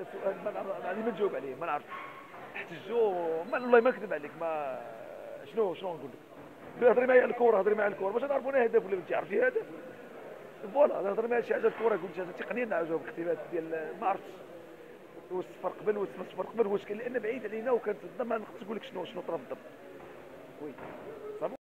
هذا سؤال ما نجاوب عليه، ما نعرف. احتجوا والله ما نكذب عليك، ما شنو نقول لك. هضري معايا على الكره، هضري معايا على الكره باش نعرفوا انا هدف ولا ما تعرفي هدف. فوالا هضري معايا شي حاجه الكره، قلت هذا تقنيا نعجبو بالاختبارات ديال ما عرفتش واش الصفر قبل واش الصفر قبل واش كاين، لان بعيد علينا وكانت ما نقدرش نقول لك شنو طرا بالضبط. وي صافي.